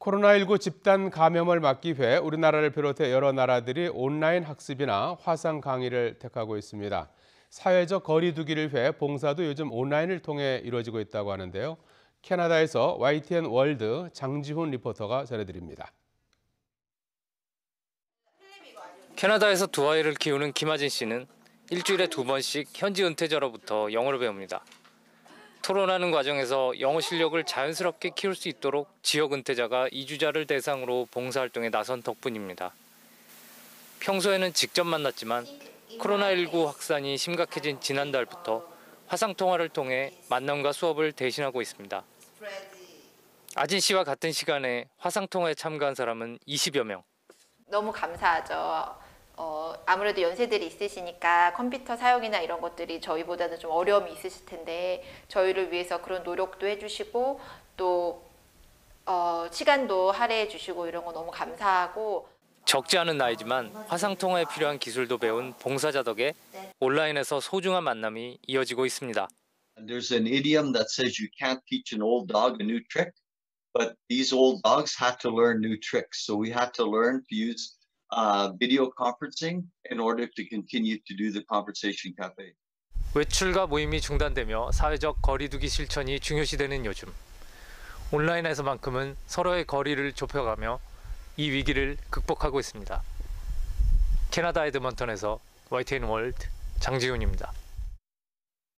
코로나19 집단 감염을 막기 위해 우리나라를 비롯해 여러 나라들이 온라인 학습이나 화상 강의를 택하고 있습니다. 사회적 거리 두기를 위해 봉사도 요즘 온라인을 통해 이루어지고 있다고 하는데요. 캐나다에서 YTN 월드 장지훈 리포터가 전해드립니다. 캐나다에서 두 아이를 키우는 김하진 씨는 일주일에 2번씩 현지 은퇴자로부터 영어를 배웁니다. 토론하는 과정에서 영어 실력을 자연스럽게 키울 수 있도록 지역 은퇴자가 이주자를 대상으로 봉사활동에 나선 덕분입니다. 평소에는 직접 만났지만 코로나19 확산이 심각해진 지난달부터 화상통화를 통해 만남과 수업을 대신하고 있습니다. 아진 씨와 같은 시간에 화상통화에 참가한 사람은 20여 명. 너무 감사하죠. 아무래도 연세들이 있으시니까 컴퓨터 사용이나 이런 것들이 저희보다는 좀 어려움이 있으실 텐데 저희를 위해서 그런 노력도 해주시고 또 시간도 할애해 주시고 이런 거 너무 감사하고. 적지 않은 나이지만 화상통화에 필요한 기술도 배운 봉사자 덕에 온라인에서 소중한 만남이 이어지고 있습니다. There's an idiom that says you can't teach an old dog a new trick, but these old dogs had to learn new tricks. So we had to learn to use video conferencing in order to continue to do the conversation cafe. 외출과 모임이 중단되며 사회적 거리두기 실천이 중요시되는 요즘. 온라인에서만큼은 서로의 거리를 좁혀가며 이 위기를 극복하고 있습니다. 캐나다 에드먼턴에서 YTN 월드 장지훈입니다.